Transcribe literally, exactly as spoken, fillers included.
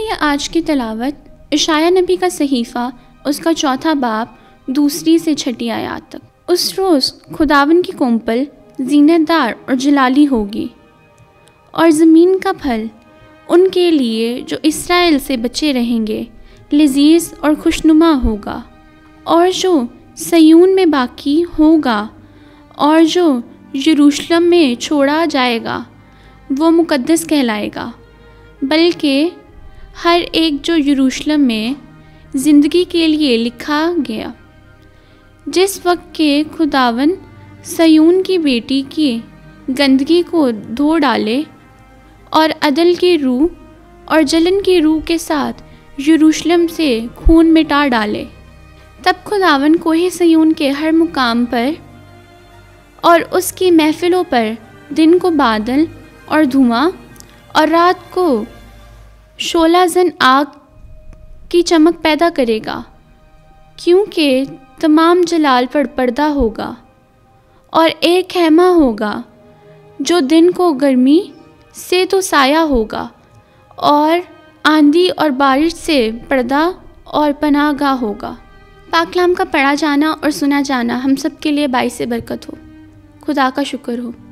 सुनिए आज की तिलावत इशाया नबी का सहीफ़ा, उसका चौथा बाब, दूसरी से छठी आयत तक। उस रोज़ खुदावन की कोंपल जीनतदार और जलाली होगी, और ज़मीन का फल उनके लिए जो इसराइल से बचे रहेंगे लजीज़ और खुशनुमा होगा। और जो सयून में बाकी होगा और जो यरूशलेम में छोड़ा जाएगा वो मुक़द्दस कहलाएगा, बल्कि हर एक जो यरूशलेम में ज़िंदगी के लिए लिखा गया। जिस वक्त के खुदावन सयून की बेटी की गंदगी को धो डाले और अदल की रूह और जलन की रूह के साथ यरूशलेम से खून मिटा डाले, तब खुदावन कोहे सयून के हर मुकाम पर और उसकी महफिलों पर दिन को बादल और धुआं और रात को शोला जन आग की चमक पैदा करेगा, क्योंकि तमाम जलाल पर पर्दा होगा और एक खैमा होगा जो दिन को गर्मी से तो साया होगा और आंधी और बारिश से पर्दा और पनाहगाह होगा। पाक कलाम का पढ़ा जाना और सुना जाना हम सब के लिए बाइस बरकत हो। खुदा का शुक्र हो।